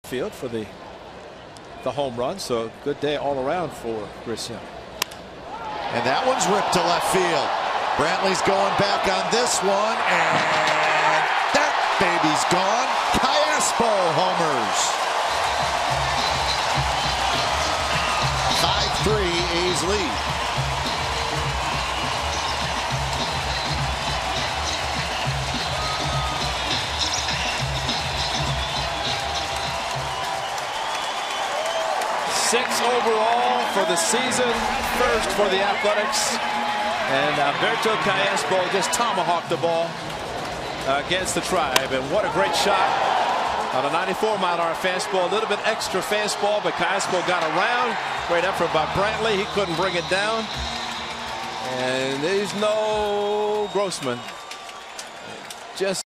field for the home run. So good day all around for Chris Young. And that one's ripped to left field. Brantley's going back on this one, and that baby's gone. Callaspo homers. 5-3 A's lead. Six overall for the season, first for the Athletics, and Alberto Callaspo just tomahawked the ball against the Tribe, and what a great shot on a 94-mile-an-hour fastball, a little bit extra fastball, but Callaspo got around. Great effort by Brantley. He couldn't bring it down, and there's no Grossman. Just